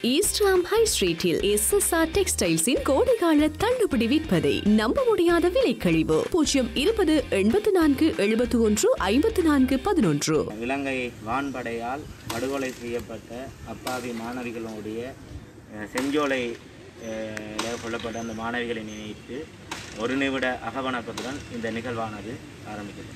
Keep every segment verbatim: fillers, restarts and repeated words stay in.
East Ram high ஸ்ட்ரீட்டில் S S R டெக்ஸ்டைல்ஸின் கோடைகால தள்ளுபடி விற்பதை நம்ப முடியாத விலை கழிவு. பூஜ்ஜியம் இருபது எண்பத்தி நான்கு எழுபத்தி ஒன்று ஐம்பத்தி நான்கு பதினொன்று. இலங்கை வான்படையால் படுகொலை செய்யப்பட்ட அப்பாவி மாணவிகளுடைய செஞ்சோலை கொல்லப்பட்ட அந்த மாணவிகளை நினைத்து ஒரு நிமிட அகவணக்கத்துடன் இந்த நிகழ்வானது ஆரம்பிக்கிறது.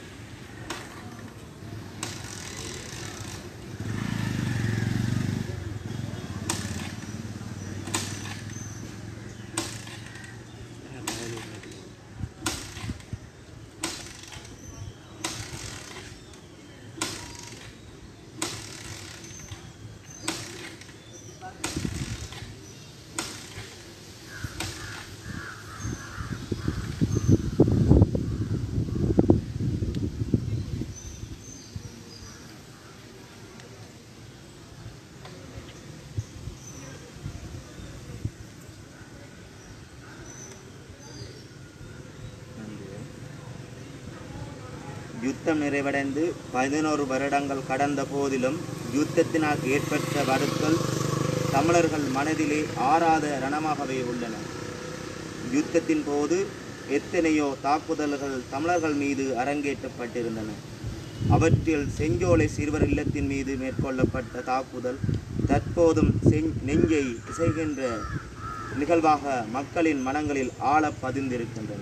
யுத்தம் நிறைவடைந்து பதினோரு வருடங்கள் கடந்த போதிலும் யுத்தத்தினால் ஏற்பட்ட வருத்தல் தமிழர்கள் மனதிலே ஆறாத ரணமாகவே உள்ளன. யுத்தத்தின் போது எத்தனையோ தாக்குதல்கள் தமிழர்கள் மீது அரங்கேற்றப்பட்டிருந்தன. அவற்றில் செஞ்சோலை சிறுவர் இல்லத்தின் மீது மேற்கொள்ளப்பட்ட தாக்குதல் தற்போதும் செஞ் நெஞ்சை இசைகின்ற நிகழ்வாக மக்களின் மனங்களில் ஆழ பதிந்திருக்கின்றன.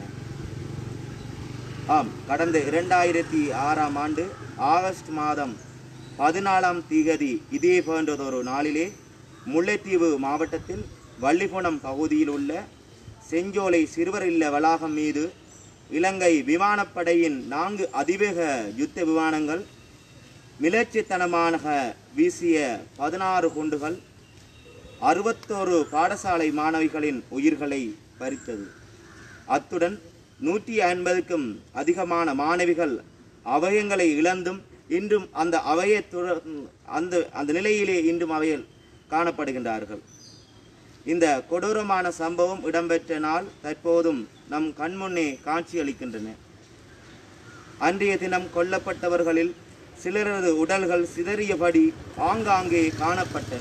ஆம், கடந்த இரண்டாயிரத்தி ஆறாம் ஆண்டு ஆகஸ்ட் மாதம் பதினாலாம் திகதி இதே போன்றதொரு நாளிலே முல்லைத்தீவு மாவட்டத்தில் வள்ளிகுணம் பகுதியில் உள்ள செஞ்சோலை சிறுவர் இல்ல வளாகம் மீது இலங்கை விமானப்படையின் நான்கு அதிவேக யுத்த விமானங்கள் மிளர்ச்சித்தனமாக வீசிய பதினாறு குண்டுகள் அறுபத்தோரு பாடசாலை மாணவிகளின் உயிர்களை பறித்தது. அத்துடன் நூற்றி ஐம்பதுக்கும் அதிகமான மாணவிகள் அவயங்களை இழந்தும் இன்றும் அந்த அவய அந்த அந்த நிலையிலே இன்றும் அவையில் காணப்படுகின்றார்கள். இந்த கொடூரமான சம்பவம் இடம்பெற்ற நாள் தற்போதும் நம் கண்முன்னே காட்சியளிக்கின்றன. அன்றைய தினம் கொல்லப்பட்டவர்களில் சிலரது உடல்கள் சிதறியபடி ஆங்காங்கே காணப்பட்டன.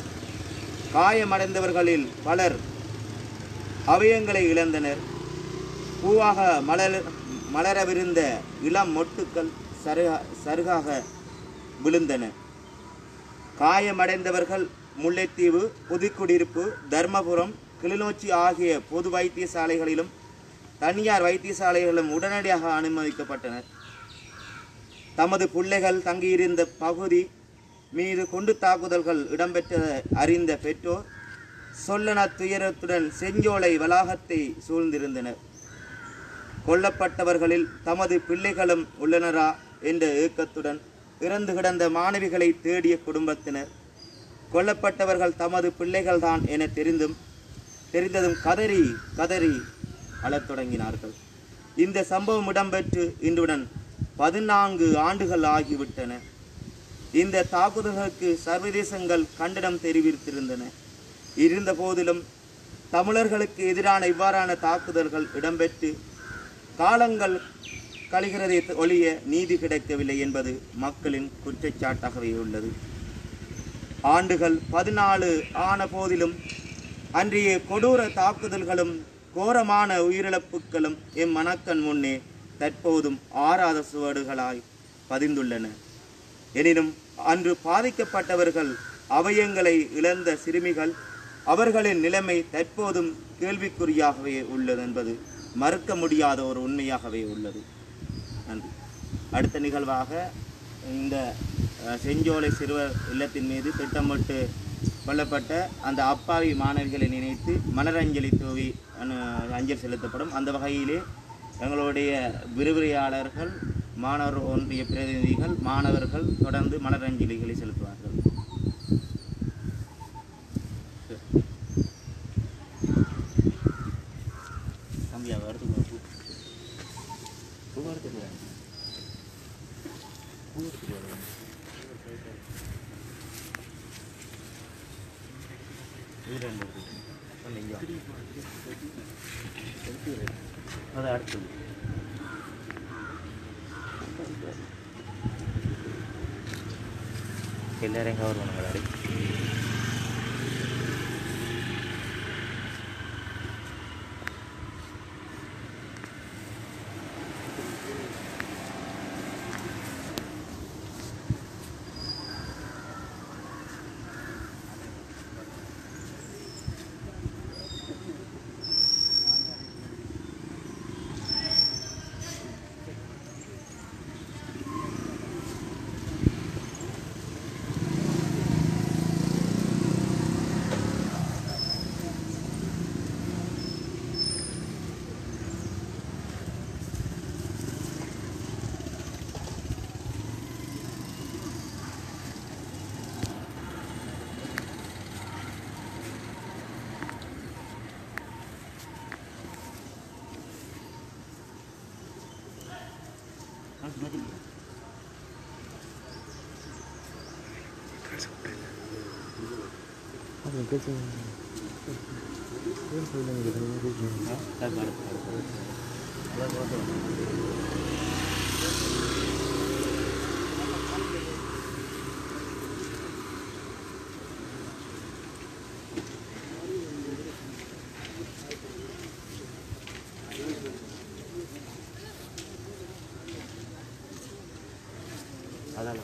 காயமடைந்தவர்களில் பலர் அவயங்களை இழந்தனர். பூவாக மலர் மலரவிருந்த இளம் மொட்டுக்கள் சருகா சருகாக விழுந்தன. காயமடைந்தவர்கள் முல்லைத்தீவு, புதுக்குடியிருப்பு, தர்மபுரம், கிளிநொச்சி ஆகிய பொது வைத்தியசாலைகளிலும் தனியார் வைத்தியசாலைகளிலும் உடனடியாக அனுமதிக்கப்பட்டனர். தமது பிள்ளைகள் தங்கியிருந்த பகுதி மீது குண்டு தாக்குதல்கள் இடம்பெற்ற அறிந்த பெற்றோர் சொல்லன துயரத்துடன் செஞ்சோலை வளாகத்தை சூழ்ந்திருந்தனர். கொல்லப்பட்டவர்களில் தமது பிள்ளைகளும் உள்ளனரா என்ற ஏக்கத்துடன் இறந்து கிடந்த மாணவிகளை தேடிய குடும்பத்தினர் கொல்லப்பட்டவர்கள் தமது பிள்ளைகள்தான் என தெரிந்தும் தெரிந்ததும் கதறி கதறி அழத் தொடங்கினார்கள். இந்த சம்பவம் இடம்பெற்று இன்றுடன் பதினான்கு ஆண்டுகள் ஆகிவிட்டன. இந்த தாக்குதல்களுக்கு சர்வதேசங்கள் கண்டனம் தெரிவித்திருந்தன. இருந்த போதிலும் தமிழர்களுக்கு எதிரான இவ்வாறான தாக்குதல்கள் இடம்பெற்று காலங்கள் கழிகிறதை ஒழிய நீதி கிடைக்கவில்லை என்பது மக்களின் குற்றச்சாட்டாகவே உள்ளது. ஆண்டுகள் பதினாலு ஆன போதிலும் அன்றைய கொடூர தாக்குதல்களும் கோரமான உயிரிழப்புகளும் எம் மனக்கண் முன்னே தற்போதும் ஆறாத சுவடுகளாய் பதிந்துள்ளன. எனினும் அன்று பாதிக்கப்பட்டவர்கள் அவயங்களை இழந்த சிறுமிகள் அவர்களின் நிலைமை தற்போதும் கேள்விக்குறியாகவே உள்ளது என்பது மறுக்க முடியாத ஒரு உண்மையாகவே உள்ளது. நன்றி. அடுத்த நிகழ்வாக இந்த செஞ்சோலை சிறுவர் இல்லத்தின் மீது திட்டமிட்டு கொல்லப்பட்ட அந்த அப்பாவி மாணவிகளை நினைத்து மலரஞ்சலி தூவி அஞ்சல் செலுத்தப்படும். அந்த வகையிலே எங்களுடைய விரிவுரையாளர்கள், மாணவர் ஒன்றிய பிரதிநிதிகள், மாணவர்கள் தொடர்ந்து மலரஞ்சலிகளை செலுத்துவார்கள். அது அடுத்தது எல்லாரையும் கவர் பண்ணுங்க. அதான்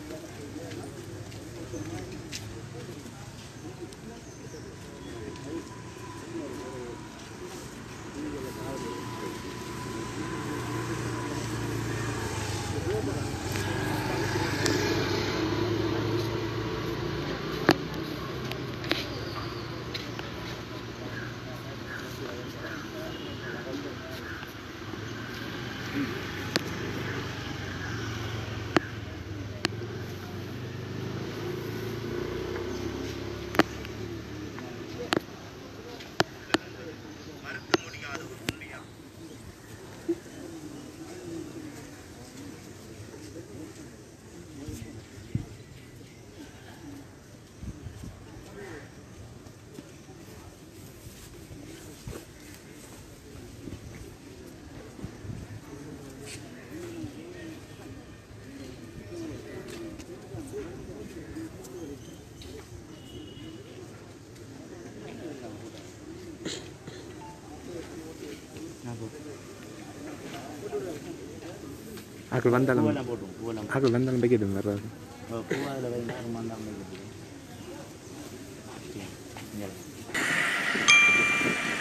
Aku vandal. பூவெல்லாம் போட்டுரும் பூவெல்லாம் Aku vandal begitu merah. பூ அதில் வைனா மந்தாமல் இருக்குது